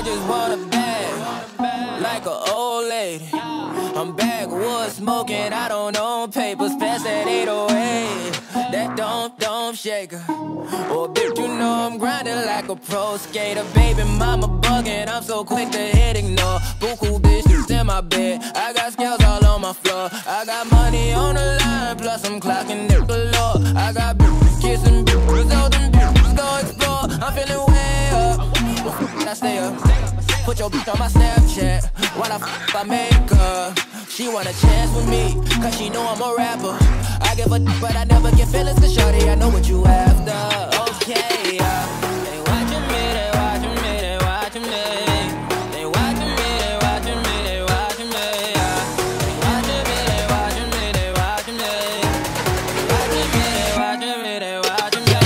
I just want a bag, like an old lady. I'm backwoods smoking, I don't own papers. Pass that 808, that don't shake her. Oh, bitch, you know I'm grinding like a pro skater. Baby mama bugging, I'm so quick to hit ignore. Buku bitches in my bed, I got scales all on my floor. I got money on the line, plus I'm clocking it galore. I got bitches kissing bitches, all them bitches go explore. I'm feeling way up, well, I stay up. Put your bitch on my Snapchat while I make her. She want a chance with me, cause she know I'm a rapper. I give a but I never get feelings, cause shawty, I know what you after. Okay, they watching me, they watching me, they watching me. They watching me, they watching me, they watching me. They watching me, they watching me, they watching me. They watching me, they watching me, they watching me.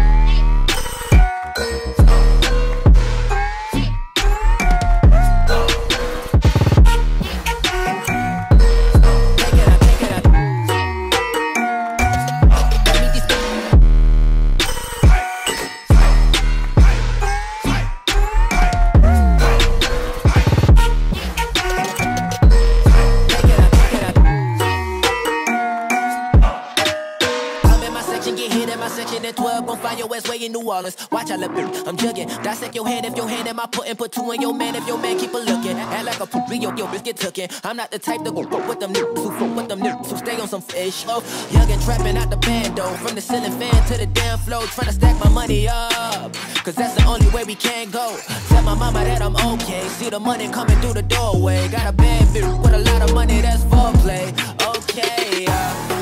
At 12, gon' find your ass way in New Orleans. Watch I look, I'm jugging. Dissect your hand if your hand in my pudding. Put two in your man if your man keep a looking. Act like a poopy, your bitch get tookin'. I'm not the type to go with them niggas who fuck with them niggas who stay on some fish. Oh, young and trapping out the bando. From the ceiling fan to the damn floor. Tryna stack my money up, cause that's the only way we can go. Tell my mama that I'm okay. See the money coming through the doorway. Got a bad bitch with a lot of money, that's foreplay. Okay,